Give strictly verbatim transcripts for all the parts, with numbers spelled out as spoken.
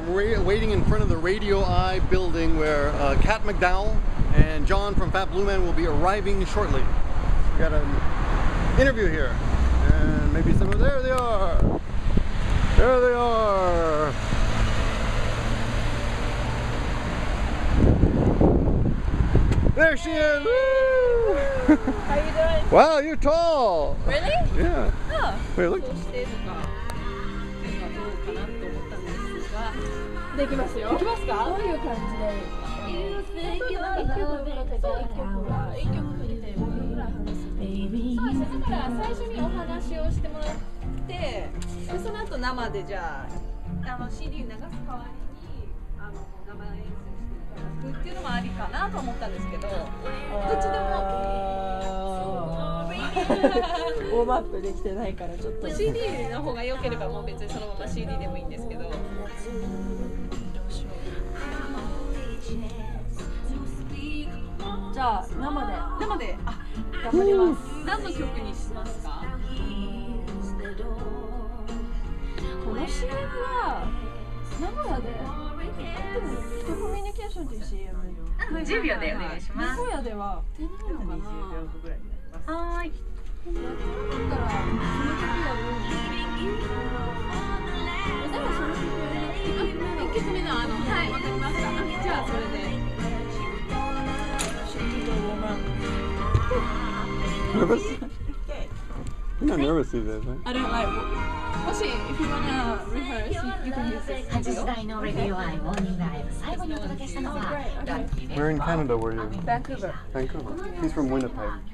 wa waiting in front of the Radio Eye building where uh, Kat McDowell and John from Fat Blue Man will be arriving shortly. We got an interview here, and maybe some of there they are. There they are. There she is! Woo! How you doing? Wow, you're tall! Really? Yeah. Oh. Wait, look. できますよ。できますか？どういう感じで？一曲は一曲でごふんぐらい話す。そうですね。だから最初にお話をしてもらって、でその後生でじゃああの シーディー 流す代わりにあの生演奏していただくっていうのもありかなと思ったんですけど、どっちでも。ウォームアップできてないからちょっと シーディー の方が良ければもう別にそのまま シーディー でもいいんですけど。じゃあ生で生であ頑張ります。何の曲にしますか？この シーエム は名古屋でコミュニケーションという シーエムじゅうびょうでお願いします。 名古屋では出ないのかな。にじゅうびょうぐらいになります。はーい。やってなかったらその時はどうえでもその時はいっきょくめのあのはいわかりました。じゃあそれで。 Nervous? You're not nervous either, right? I don't like. もし if you wanna rehearse, you can use this. はちじ台のレディオアイモーニングライブ最後にお届けしたのはラッキーで Where in Canada were you? Vancouver. Vancouver. He's from Winnipeg.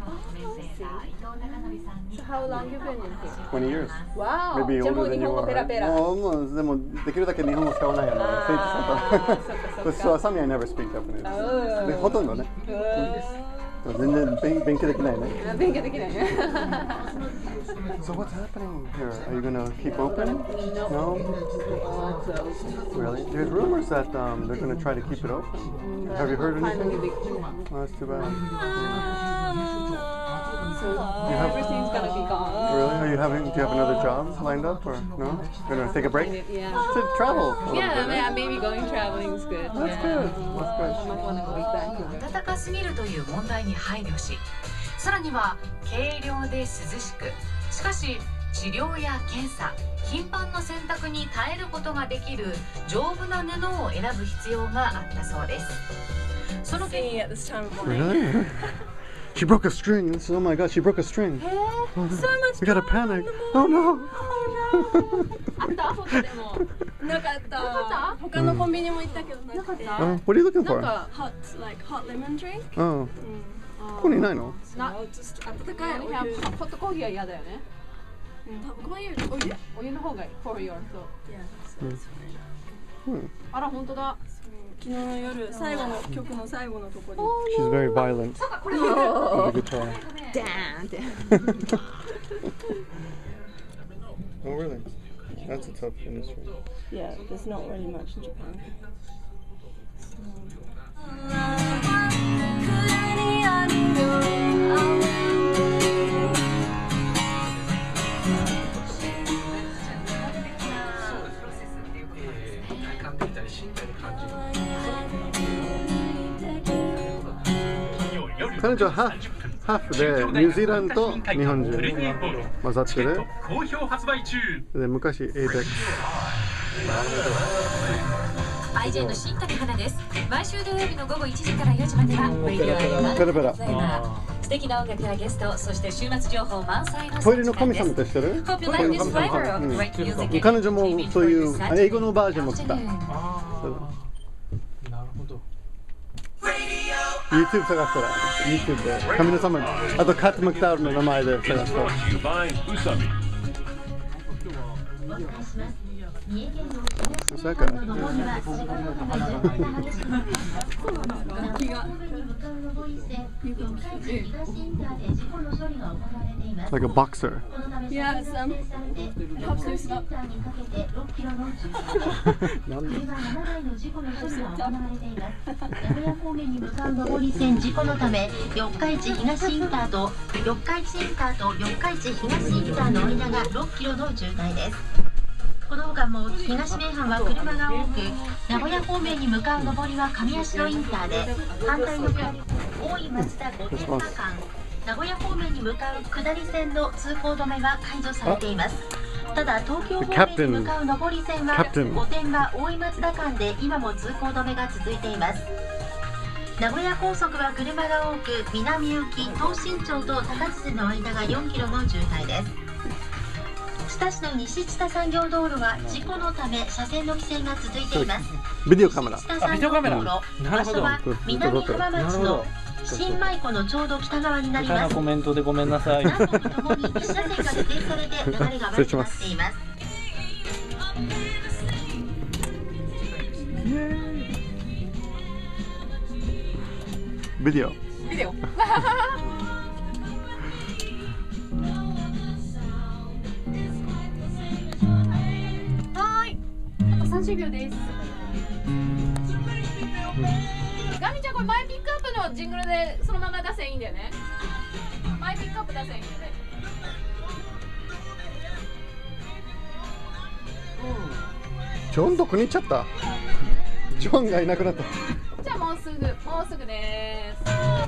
So how long you been in here? twenty years. Wow. Maybe じゃあも older う than 日 you 本語 are. ペラペラ。 もうもうでもできるだけ日本語使わないよね。生徒さんと。そう、サミは never speak Japanese. でほとんどね。全然勉勉強できないね。 勉強できないね。 So what's happening here? Are you gonna keep open? No? Really? There's rumors that um, they're gonna try to keep it open. Have you heard anything? Oh, that's too bad. You have, everything's gonna be gone. Really? Are you having? Do you have another job lined up, or no? Gonna take a break? Yeah. To travel. A Yeah, little bit, yeah, maybe going traveling is good. That's Yeah. good. That's I might wanna go back. 暖かすぎるという問題に配慮し、さらには軽量で涼しく、しかし治療や検査、頻繁な洗濯に耐えることができる丈夫な布を選ぶ必要があったそうです。その時 at this time of morning. Really? She broke a string. This, oh my God! She broke a string. Oh, so much. We gotta panic. Oh no! あった他でもなかった。他のコンビニも行ったけどなかった。 Uh, what are you looking なん for? か hot like hot lemon drink. Oh. ここにないの？ な、温かいお湯。ホットコーヒーは嫌だよね。多分こういうお湯？お湯の方がいい。For your so. あら本当だ。昨日の夜最後の曲の最後のところに。 She's very violent. With the guitar. Damn. Oh really? That's a tough industry. Yeah, there's not really much in Japan. 彼女はハーフ、ハーフでニュージーランドと日本人が混ざってる。で昔 エイベックス。 アイジェー の新竹花です。毎週土曜日の午後いちじからよじまではレディオアイマンペラペラ。 素敵な音楽やゲスト、そして週末情報満載のトイレの神様って知ってる？彼女もそういう英語のバージョンも来た。YouTube 探したら YouTube で神の様、あとカット・マクダウルの名前で探したら。なんかLike a boxer. Yeah, it's um helps loosen up. なんで？ 上り線事故のため四日市東インターと四日市インターと四日市東インターの間がろっキロの渋滞です。 この他も東名阪は車が多く、名古屋方面に向かう上りは上芦野インターで、反対の下り大井松田御殿場間、名古屋方面に向かう下り線の通行止めは解除されています。ただ東京方面に向かう上り線は御殿場大井松田間で今も通行止めが続いています。名古屋高速は車が多く、南行き東新町と高津の間がよんキロの渋滞です。知多市の西知多産業道路は事故のため車線の規制が続いています。 ビデオカメラ。 知多産業道路、場所は南浜町の新舞子のちょうど北側になります。 コメントでごめんなさい。 何度もともにいち車線が指定されて流れが悪くなっています。 ビデオ。 ビデオ。はい。あとさんじゅうびょうです。ガミちゃんこれマイピックアップのジングルでそのまま出せいいんだよね。マイピックアップ出せいいんだよね。 ジョンどこに行っちゃった？ジョンがいなくなった。 じゃあもうすぐもうすぐです。はい。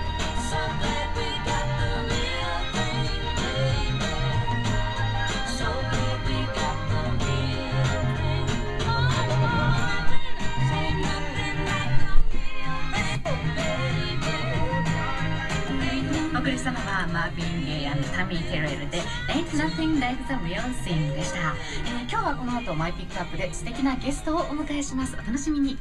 お送りしたのはマーヴィン・ゲイ&タミー・テレルで Ain't Nothing Like the Real Thing でした、えー、今日はこの後マイピックアップで素敵なゲストをお迎えします。お楽しみに。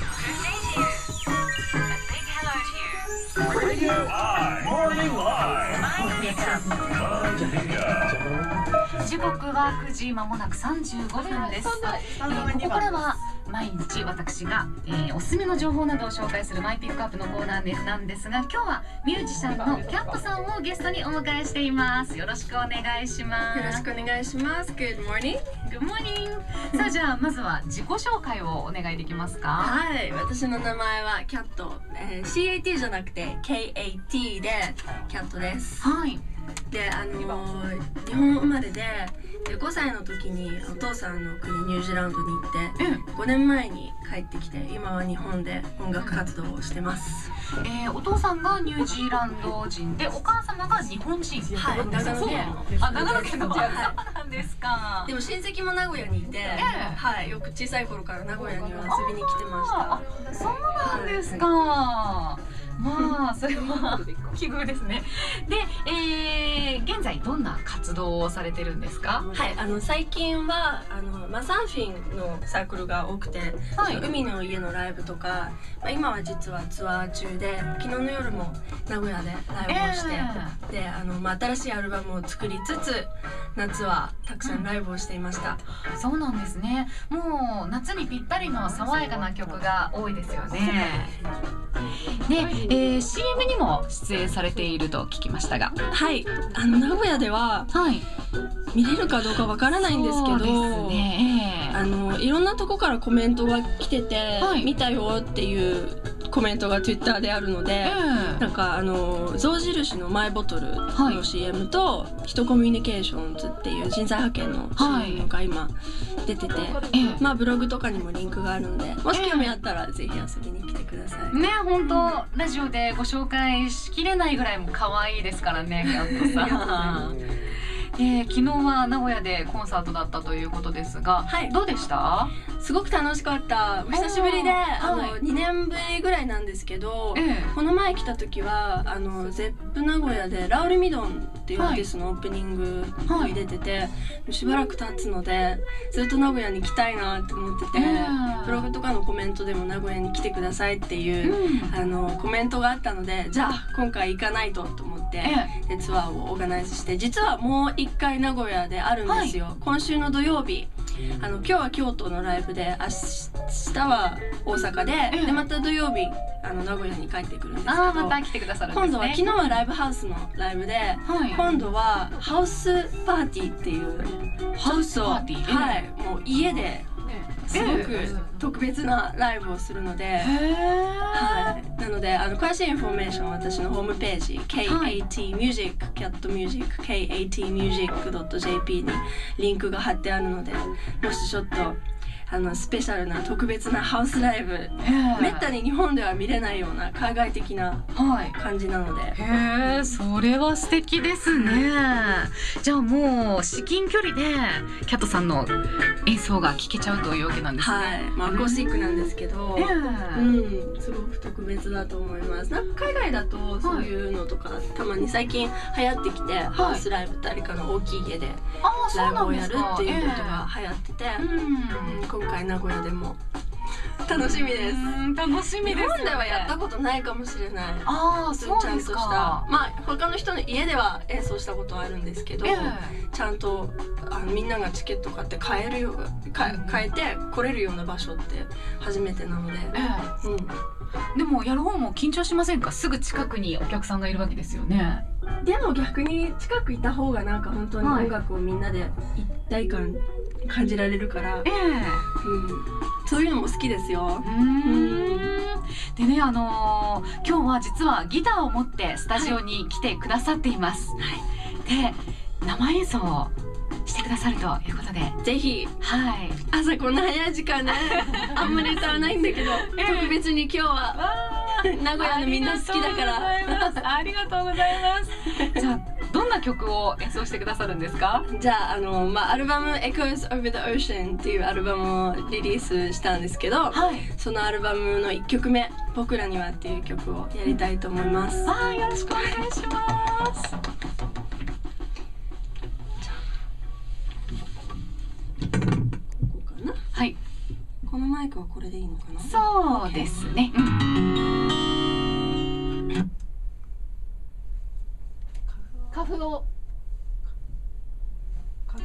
時刻はくじまもなくさんじゅうごふんです。えー、ここからは毎日私が、えー、おすすめの情報などを紹介するマイピックアップのコーナーでなんですが、今日はミュージシャンのキャットさんをゲストにお迎えしています。よろしくお願いします。 よろしくお願いします。Good morning. Good morning. さあじゃあまずは自己紹介をお願いできますか？ はい、私の名前はキャット、えー、シーエーティー じゃなくて ケーエーティー でキャットです。 はい。 で、あのー、日本生まれで、でごさいの時にお父さんの国ニュージーランドに行って、ごねんまえに帰ってきて今は日本で音楽活動をしてます。 えー、お父さんがニュージーランド人でお母様が日本人。 はい、長野県。 あ、長野県の。そうなんですか。 でも親戚も名古屋にいて、えー、はい、よく小さい頃から名古屋には遊びに来てました。 そうなんですか。はい、まあそれは奇遇ですね。で、えー、現在どんな活動をされてるんですか？ はい、あの最近はあの、まあ、サーフィンのサークルが多くて、はい、海の家のライブとか、まあ、今は実はツアー中で昨日の夜も名古屋でライブをして、えー、であの、まあ、新しいアルバムを作りつつ夏はたくさんライブをしていました。 うん、そうなんですね。もう夏にぴったりの爽やかな曲が多いですよね。で、えー、シーエム にも出演されていると聞きましたが、 はい、あの名古屋では、はい、見れるかどうかわからないんですけど、そうですね、あのいろんなとこからコメントが来てて、はい、見たよっていうコメントが Twitter であるので、うん、なんかあの象印のマイボトルの シーエム と、はい、ヒトコミュニケーションズっていう人材派遣の シーエム が今出てて、はい、まあブログとかにもリンクがあるんで、もし興味あったらぜひ遊びに来てください。 ね、本当ラジオでご紹介しきれないぐらいも可愛いですからね、キャットさん。えー、昨日は名古屋でコンサートだったということですが、はい、どうでした？ すごく楽しかった。お久しぶりで、あの、はい、にねんぶりぐらいなんですけど、ええ、この前来た時はあのゼップ名古屋でラウリミドンっていうアーティストのオープニングに出てて、はい、しばらく経つのでずっと名古屋に来たいなって思ってて、ブログとかのコメントでも名古屋に来てくださいっていう、うん、あのコメントがあったので、じゃあ今回行かないとと思って、ええ、ツアーをオーガナイズして、実はもう一回名古屋であるんですよ、はい、今週の土曜日。あの今日は京都のライブで、明日は大阪で、ええ、でまた土曜日あの名古屋に帰ってくるんですけど、 あ、また来てくださるんですね。 今度は昨日はライブハウスのライブで、はい、今度はハウスパーティーっていう、 ハウスパーティー、 はい、もう家ですごく特別なライブをするので、はい、なのであの詳しいインフォメーションは私のホームページ ケーエーティー Music Cat Music ケーエーティー ミュージック ドット ジェーピー にリンクが貼ってあるので、もしちょっとあのスペシャルな特別なハウスライブ、めったに日本では見れないような海外的な感じなので、はい、 へえ、それは素敵ですね。じゃあもう至近距離でキャットさんの演奏が聴けちゃうというわけなんですね。 はい、まあ、アコースティックなんですけど、うん、すごく特別だと思います。なんか海外だとそういうのとか、はい、たまに最近流行ってきて、はい、ハウスライブ、誰かの大きい家でライブをやるっていうことが流行ってて、うん、今回名古屋でも楽しみです。 楽しみですよね。 日本ではやったことないかもしれない。 ああ、そうちゃんとした、まあ他の人の家では演奏したことはあるんですけど、えー、ちゃんとあのみんながチケット買って買えるようか買えて来れるような場所って初めてなので、えーうん、 でもやる方も緊張しませんか？すぐ近くにお客さんがいるわけですよね。 でも逆に近くいた方がなんか本当に音楽をみんなで一体感感じられるから、えーうん、そういうのも好きですよ。うーんでね、あのー、今日は実はギターを持ってスタジオに来てくださっています。はい、で生演奏をしてくださるということで、ぜひ、はい、 朝こんな早い時間ねあんまり歌わないんだけど、えー、特別に今日は名古屋のみんな好きだからありがとうございますじゃあどんな曲を演奏してくださるんですか？ じゃあ、あの、まあ、アルバム Echoes Over the Ocean っていうアルバムをリリースしたんですけど、はい、そのアルバムのいっきょくめ「僕らには」っていう曲をやりたいと思います。 あ、よろしくお願いしますはい、 このマイクはこれでいいのかな？ そうですね、うん、 カフをカフ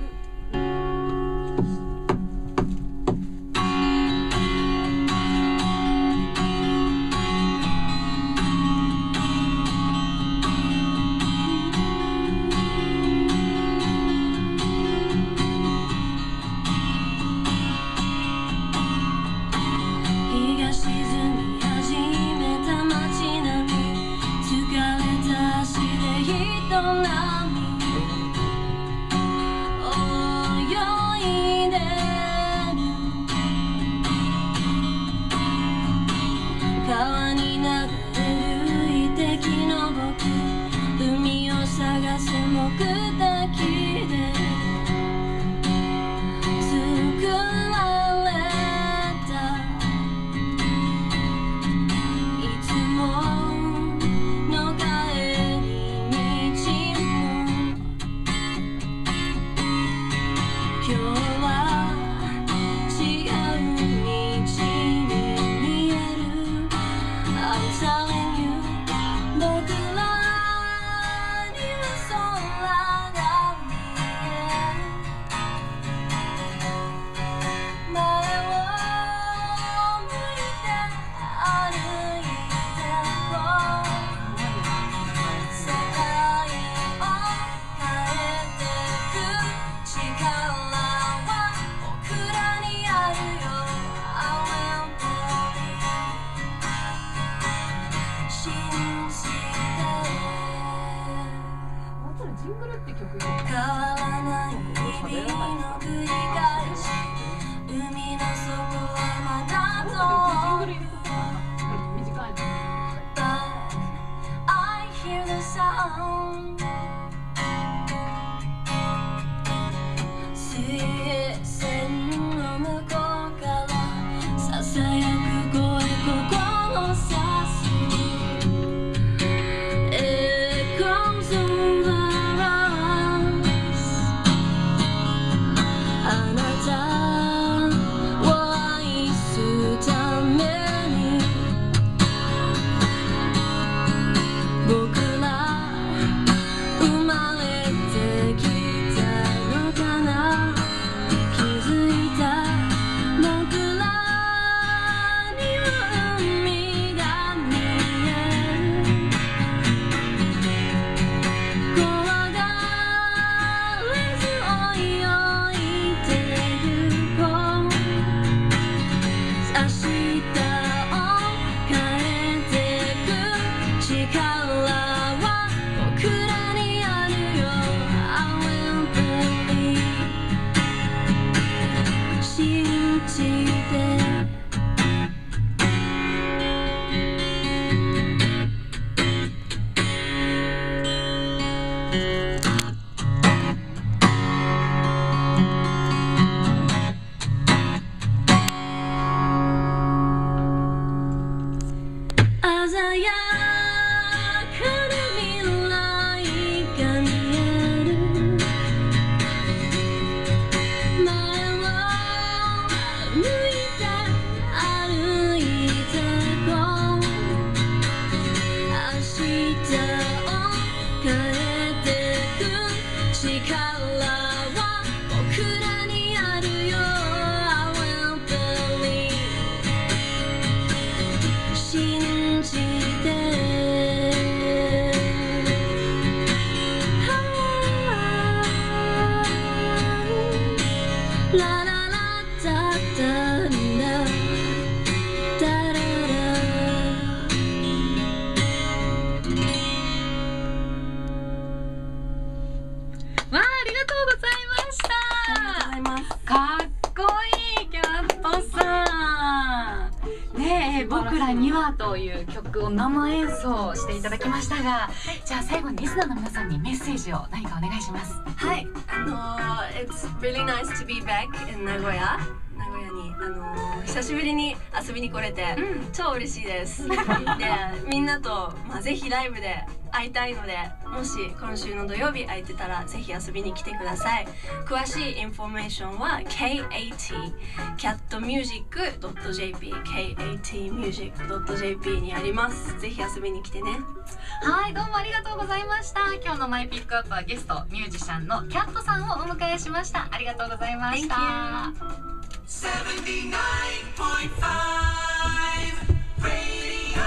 えー、僕らにはという曲を生演奏していただきましたが、じゃあ最後にリスナーの皆さんにメッセージを何かお願いします。 はい、あのー、It's really nice to be back in 名古屋。名古屋に、あのー、久しぶりに遊びに来れて、うん、超嬉しいです。で、みんなと、まあ、ぜひライブで会いたいので、もし今週の土曜日空いてたらぜひ遊びに来てください。詳しいインフォメーションは ケーエーティー キャットミュージック ドット ジェーピー ケーエーティー ミュージック ドット ジェーピー にあります。ぜひ遊びに来てね。 はい、どうもありがとうございました。今日のマイピックアップはゲストミュージシャンのキャットさんをお迎えしました。ありがとうございました。セブンティーナインポイントファイブ Radio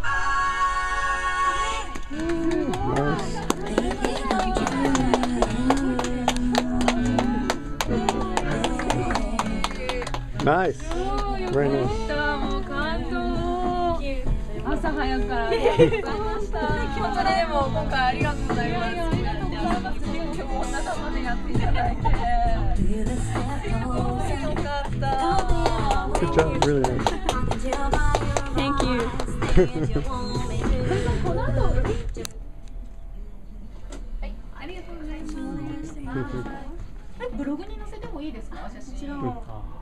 Nice. Very nice. もう感動。朝早くからありがとうございました。京都でも今回ありがとうございます。今日も中までやっていただいて。よかった。 Good job. Really nice. Thank you. この後。はい、ありがとうございます。ブログに載せてもいいですか、写真。